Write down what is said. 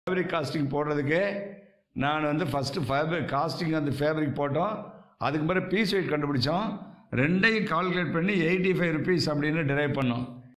Fabric costing போடுறதுக்கு நான் வந்து ஃபஸ்ட்டு ஃபேப்ரிக் காஸ்டிங் அந்த ஃபேப்ரிக் போட்டோம். அதுக்கு பிறகு பீஸ் வெயிட் கண்டுபிடிச்சோம். ரெண்டையும் கால்குலேட் பண்ணி 85 rupees அப்படின்னு டிரைவ் பண்ணோம்.